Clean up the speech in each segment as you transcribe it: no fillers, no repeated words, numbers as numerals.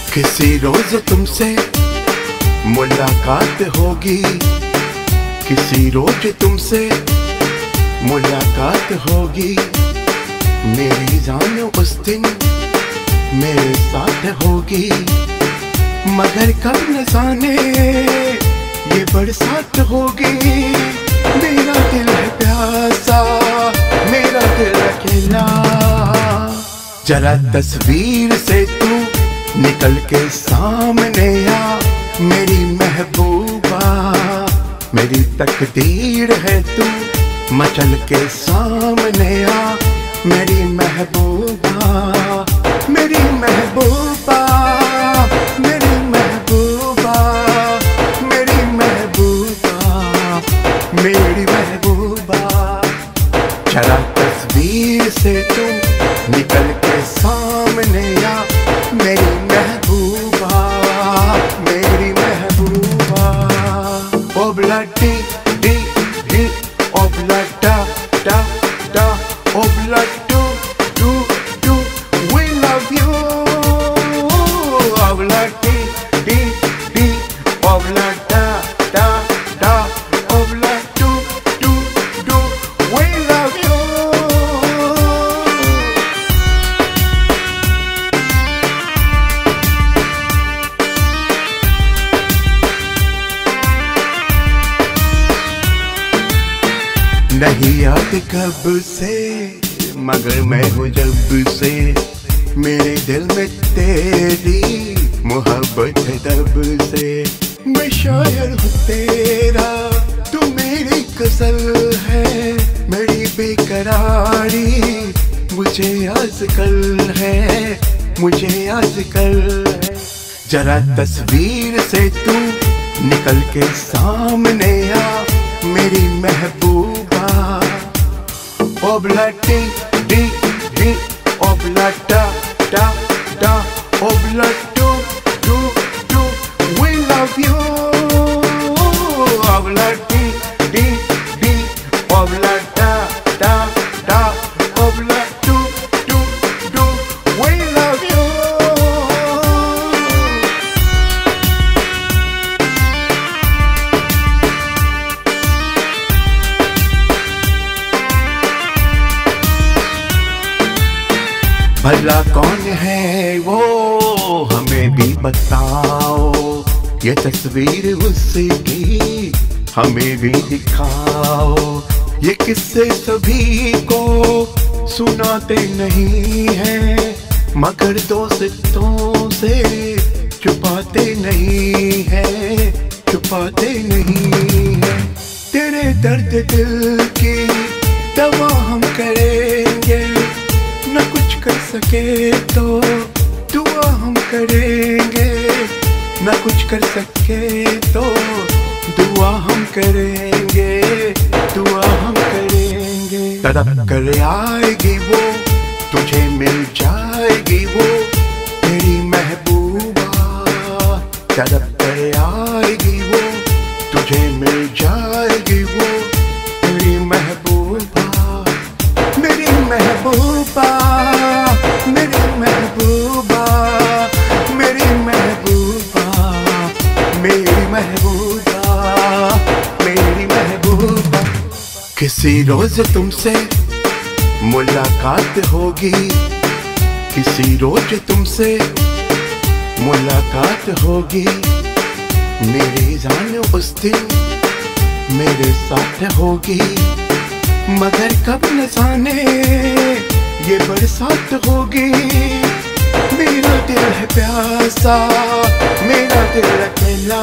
किसी रोज तुमसे मुलाकात होगी, किसी रोज तुमसे मुलाकात होगी। मेरी जान उस दिन मेरे साथ होगी, मगर कब न जाने ये बरसात होगी। मेरा दिल है प्यासा, मेरा दिल अकेला। जरा तस्वीर से तू निकल के सामने आ, मेरी महबूबा। मेरी तकदीर है तू मचल के सामने आ, मेरी महबूबा। मेरी महबूबा, मेरी महबूबा, मेरी महबूबा, मेरी महबूबा। जरा तस्वीर से तू निकल के सामने आ, मेरी महबूबा, मेरी महबूबा। ओ ब्लडी डी डी, ओ ब्लडा डा डा, ओ ब्लडू डू डू, we love you। ओ ब्लडी डी डी, ओ ब्लडा डा डा, ओ ब्लडू डू डू, we love you। नहीं याद कब से, मगर मैं हूँ जब से। मेरे दिल में तेरी मोहब्बत है तब से। मैं शायर हूँ तेरा, तू मेरी गज़ल है। मेरी बेकरारी मुझे आजकल है, मुझे आजकल है। जरा तस्वीर से तू निकल के सामने आ, मेरी महबूबा। ओ ब्लडी डी डी, ओ ब्लडा डा डा, ओ ब्लडू डू डू, we love you। ओ ब्लडी डी डी, ओ ब्लडा डा डा, ओ ब्लडू डू डू, we love you। भला कौन है वो, हमें भी बताओ। ये तस्वीर उसकी हमें भी दिखाओ। ये किस्से सभी को सुनाते नहीं हैं, मगर दोस्तों से छुपाते नहीं हैं, छुपाते नहीं हैं। तेरे दर्द दिल की दवा हम करेंगे, न कुछ कर सके तो दुआ हम करेंगे। न कुछ कर सके तो दुआ हम करेंगे, दुआ हम करेंगे। तड़प कर आएगी वो, तुझे मिल जाएगी वो, तेरी महबूबा। तड़प कर आएगी वो, तुझे मिल जाएगी वो, तेरी महबूबा। मेरी महबूबा, मेरी महबूबा, मेरी महबूबा, मेरी महबूबा, मेरी महबूबा। किसी रोज तुमसे मुलाकात होगी, किसी रोज तुमसे मुलाकात होगी। मेरी जान उस दिन मेरे साथ होगी, मगर कब न जाने ये बरसात होगी। मेरा दिल है प्यासा, मेरा दिल अकेला।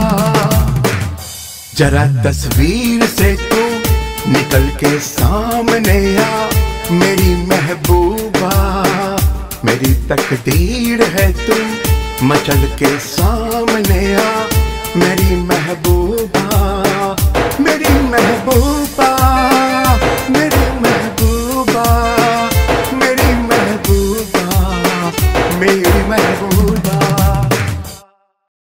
जरा तस्वीर से तू निकल के सामने आ, मेरी महबूबा। मेरी तकदीर है तू मचल के सामने आ, मेरी महबूबा।